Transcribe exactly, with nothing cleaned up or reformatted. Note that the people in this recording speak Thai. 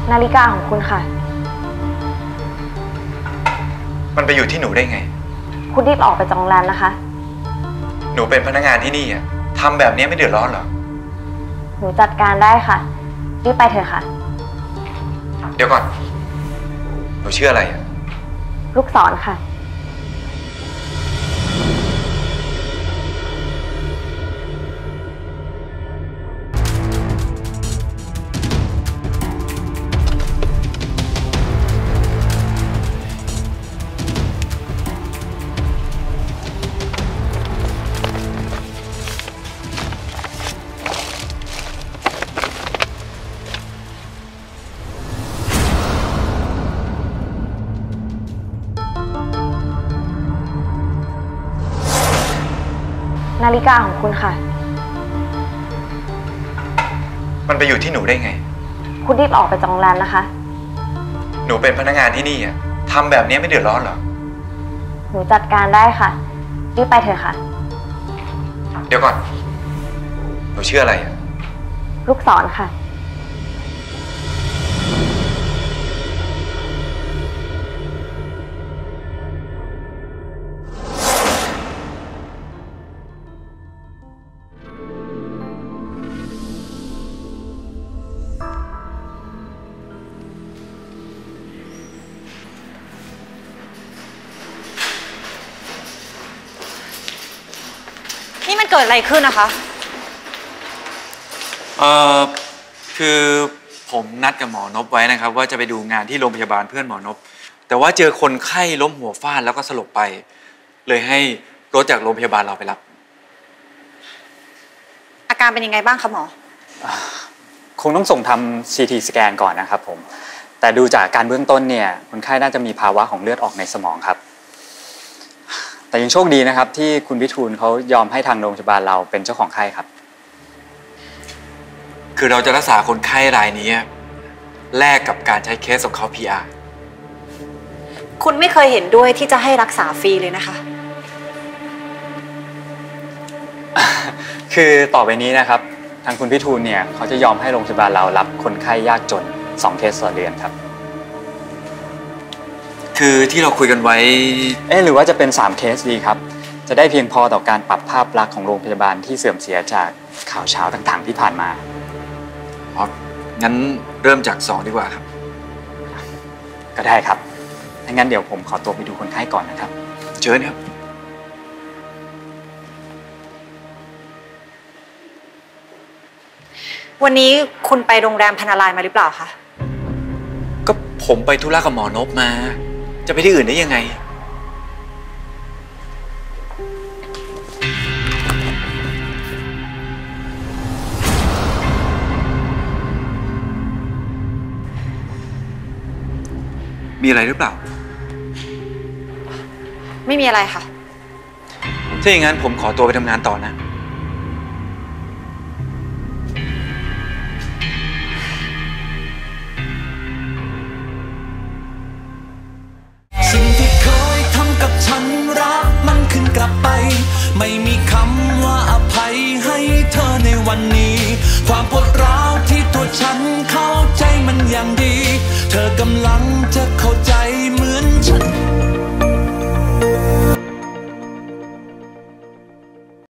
นาฬิกาของคุณค่ะมันไปอยู่ที่หนูได้ไงคุณรีบออกไปจากโรงแรมนะคะหนูเป็นพนักงานที่นี่อ่ะทำแบบนี้ไม่เดือดร้อนเหรอหนูจัดการได้ค่ะรีบไปเถอะค่ะเดี๋ยวก่อนหนูชื่ออะไรอ่ะลูกศรค่ะนาฬิกาของคุณค่ะมันไปอยู่ที่หนูได้ไงคุณรีบออกไปจากโรงแรมนะคะหนูเป็นพนักงานที่นี่อ่ะทำแบบนี้ไม่เดือดร้อนเหรอหนูจัดการได้ค่ะรีบไปเถอะค่ะเดี๋ยวก่อนหนูชื่ออะไรอ่ะลูกศรค่ะนี่มันเกิดอะไรขึ้นนะคะเอ่อคือผมนัดกับหมอนพไว้นะครับว่าจะไปดูงานที่โรงพยาบาลเพื่อนหมอนพแต่ว่าเจอคนไข้ล้มหัวฟาดแล้วก็สลบไปเลยให้รถจากโรงพยาบาลเราไปรับอาการเป็นยังไงบ้างคะหมอคงต้องส่งทำ ซี ที สแกนก่อนนะครับผมแต่ดูจากการเบื้องต้นเนี่ยคนไข้น่าจะมีภาวะของเลือดออกในสมองครับแต่ยังโชคดีนะครับที่คุณวิทูลเขายอมให้ทางโรงพยาบาลเราเป็นเจ้าของไข้ครับคือเราจะรักษาคนไข้รายนี้แลกกับการใช้เคสของเขา พี อาร์คุณไม่เคยเห็นด้วยที่จะให้รักษาฟรีเลยนะคะคือต่อไปนี้นะครับทางคุณวิทูลเนี่ยเขาจะยอมให้โรงพยาบาลเรารับคนไข้ยากจนสองเคสต่อเดือนครับคือที่เราคุยกันไว้เอ๊ะหรือว่าจะเป็นสามเคสดีครับจะได้เพียงพอต่อการปรับภาพลักษณ์ของโรงพยาบาลที่เสื่อมเสียจากข่าวเช้าต่างๆที่ผ่านมาอ๋องั้นเริ่มจากสองดีกว่าครับก็ได้ครับถ้างั้นเดี๋ยวผมขอตัวไปดูคนไข้ก่อนนะครับเชิญครับวันนี้คุณไปโรงแรมพนารายมาหรือเปล่าคะก็ผมไปธุระกับหมอนพมาจะไปที่อื่นได้ยังไงมีอะไรหรือเปล่าไม่มีอะไรค่ะถ้าอย่างนั้นผมขอตัวไปทำงานต่อนะไม่มีคำว่าอภัยให้เธอในวันนี้ความปวดร้าวที่ตัวฉันเข้าใจมันอย่างดีเธอกำลังจะเข้า